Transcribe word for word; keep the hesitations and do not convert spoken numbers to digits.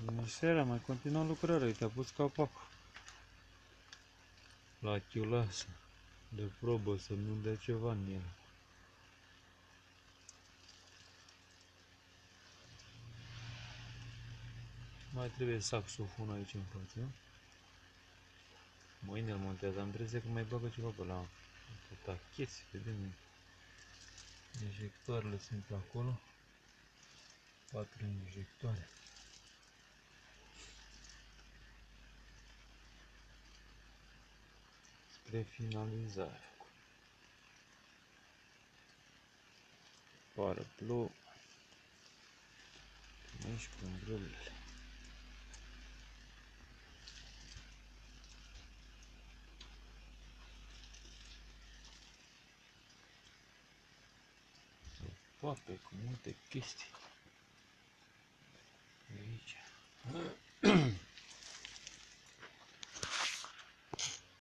Bună seara, mai continuă lucrarea, uite, a pus capacul la chiulasă de probă să nu dea ceva în el. Mai trebuie saxofon aici în față. Mâine îl montează, am impresia că mai bagă ceva pe la tacheți, vedem. Injectoarele sunt acolo. Patru injectoare. Spre finalizare. Pară plouă. Aici cu umbrelele. Pape cu multe chestii. Aici.